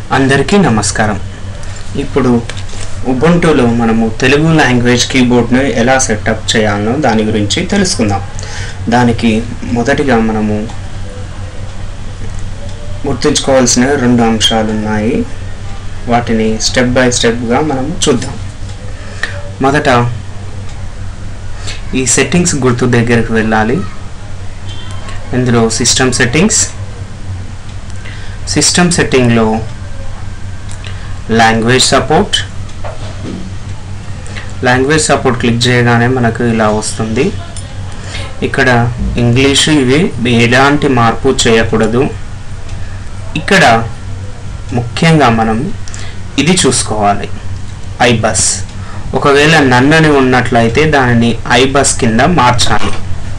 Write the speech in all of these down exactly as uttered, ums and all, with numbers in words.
అందరికీ నమస్కారం. ఇప్పుడు ఉబుంటులో మనము తెలుగు లాంగ్వేజ్ కీబోర్డ్ను ఎలా సెటప్ చేయాలో దాని గురించి తెలుసుకుందాం. దానికి మొదటిగా మనము గుర్తుంచుకోవాల్సిన రెండు అంశాలు ఉన్నాయి. వాటిని స్టెప్ బై స్టెప్గా మనము చూద్దాం. మొదట ఈ సెట్టింగ్స్ గుర్తు దగ్గరికి వెళ్ళాలి. ఇందులో సిస్టమ్ సెట్టింగ్స్ సిస్టమ్ సెట్టింగ్లో language support language support click చేయగానే మనకు ఇలా వస్తుంది. ఇక్కడ ఇంగ్లీషు ఇవి ఎలాంటి మార్పు చేయకూడదు. ఇక్కడ ముఖ్యంగా మనం ఇది చూసుకోవాలి, ఐ బస్. ఒకవేళ నన్నని ఉన్నట్లయితే దానిని ఐ బస్ కింద మార్చాలి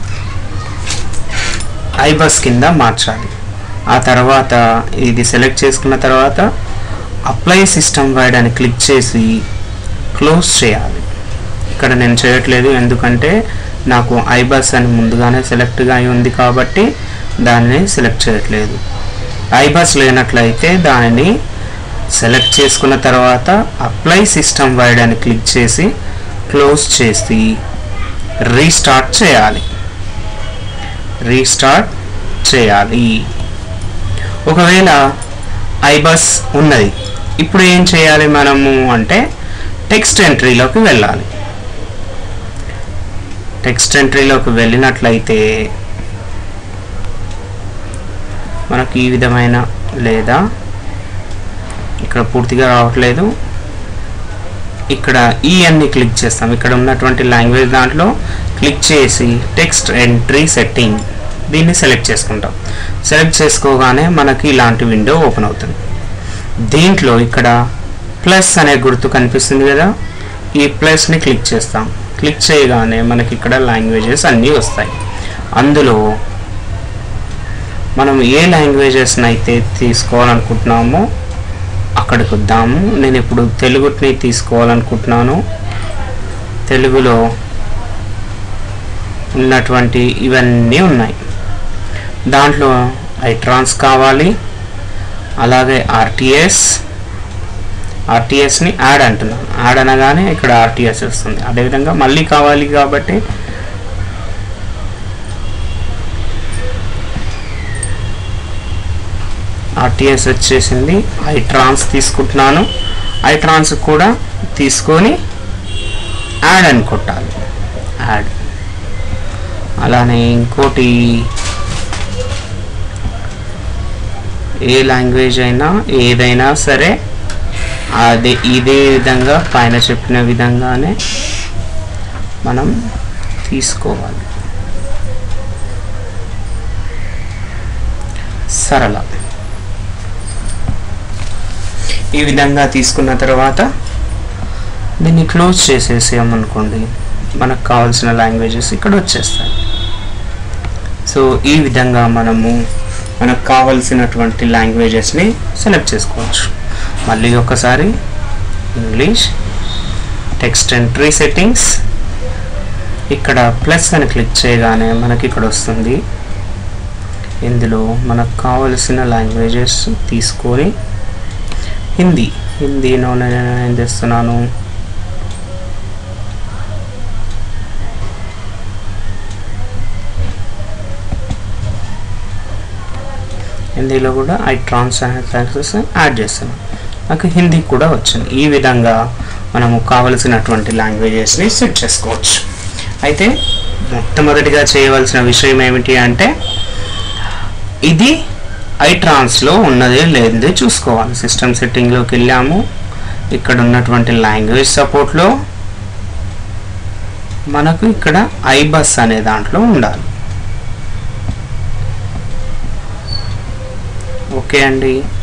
ఐ బస్ కింద మార్చాలి ఆ తర్వాత ఇది సెలెక్ట్ చేసుకున్న తర్వాత అప్లై సిస్టమ్ వైడ్ అని క్లిక్ చేసి క్లోజ్ చేయాలి. ఇక్కడ నేను చేయట్లేదు, ఎందుకంటే నాకు ఐ బస్ అని ముందుగానే సెలెక్ట్గా అయి ఉంది కాబట్టి దానిని సెలెక్ట్ చేయట్లేదు. ఐ బస్ లేనట్లయితే దానిని సెలెక్ట్ చేసుకున్న తర్వాత అప్లై సిస్టమ్ వైడ్ అని క్లిక్ చేసి క్లోజ్ చేసి రీస్టార్ట్ చేయాలి రీస్టార్ట్ చేయాలి ఒకవేళ ఐ బస్ ఉన్నది, ఇప్పుడు ఏం చేయాలి మనము అంటే టెక్స్ట్ ఎంట్రీలోకి వెళ్ళాలి. టెక్స్ట్ ఎంట్రీలోకి వెళ్ళినట్లయితే మనకు ఈ విధమైన, లేదా ఇక్కడ పూర్తిగా రావట్లేదు, ఇక్కడ ఈ అన్ని క్లిక్ చేస్తాం. ఇక్కడ ఉన్నటువంటి లాంగ్వేజ్ దాంట్లో క్లిక్ చేసి టెక్స్ట్ ఎంట్రీ సెట్టింగ్ దీన్ని సెలెక్ట్ చేసుకుంటాం. సెలెక్ట్ చేసుకోగానే మనకి ఇలాంటి విండో ఓపెన్ అవుతుంది. దీంట్లో ఇక్కడ ప్లస్ అనే గుర్తు కనిపిస్తుంది కదా, ఈ ప్లస్ని క్లిక్ చేస్తాం. క్లిక్ చేయగానే మనకి ఇక్కడ లాంగ్వేజెస్ అన్నీ వస్తాయి. అందులో మనం ఏ లాంగ్వేజెస్ని అయితే తీసుకోవాలనుకుంటున్నామో అక్కడికి వద్దాము. నేను ఇప్పుడు తెలుగుని తీసుకోవాలనుకుంటున్నాను. తెలుగులో ఉన్నటువంటి ఇవన్నీ ఉన్నాయి. దాంట్లో ఐట్రాన్స్ కావాలి, అలాగే ఆర్టీఎస్ ఆర్టీఎస్ని యాడ్ అంటున్నాను. యాడ్ అనగానే ఇక్కడ ఆర్టీఎస్ వస్తుంది. అదేవిధంగా మళ్ళీ కావాలి కాబట్టి ఆర్టీఎస్ వచ్చేసింది. ఐట్రాన్స్ తీసుకుంటున్నాను. ఐట్రాన్స్ కూడా తీసుకొని యాడ్ అని కొట్టాలి. యాడ్. అలానే ఇంకోటి, ఏ లాంగ్వేజ్ అయినా ఏదైనా సరే అదే ఇదే విధంగా పైన చెప్పిన విధంగానే మనం తీసుకోవాలి. సరళ. ఈ విధంగా తీసుకున్న తర్వాత దీన్ని క్లోజ్ చేసేసామనుకోండి, మనకు కావాల్సిన లాంగ్వేజెస్ ఇక్కడ వచ్చేస్తాయి. సో ఈ విధంగా మనము మనకు కావలసినటువంటి లాంగ్వేజెస్ని సెలెక్ట్ చేసుకోవచ్చు. మళ్ళీ ఒకసారి ఇంగ్లీష్, టెక్స్ట్ ఎంట్రీ సెట్టింగ్స్, ఇక్కడ ప్లస్ అని క్లిక్ చేయగానే మనకి ఇక్కడ వస్తుంది. ఇందులో మనకు కావలసిన లాంగ్వేజెస్ తీసుకొని హిందీ హిందీలో నేను ఏం చేస్తున్నాను, హిందీలో కూడా ఐ ట్రాన్స్ యాక్సెస్ యాడ్ చేస్తాను. నాకు హిందీ కూడా వచ్చింది. ఈ విధంగా మనము కావలసినటువంటి లాంగ్వేజెస్ని సెట్ చేసుకోవచ్చు. అయితే మొట్టమొదటిగా చేయవలసిన విషయం ఏమిటి అంటే ఇది ఐ ట్రాన్స్లో ఉన్నదే లేదే చూసుకోవాలి. సిస్టమ్ సెట్టింగ్లోకి వెళ్ళాము. ఇక్కడ ఉన్నటువంటి లాంగ్వేజ్ సపోర్ట్లో మనకు ఇక్కడ ఐ బస్ అనే దాంట్లో ఉండాలి. ఓకే అండి.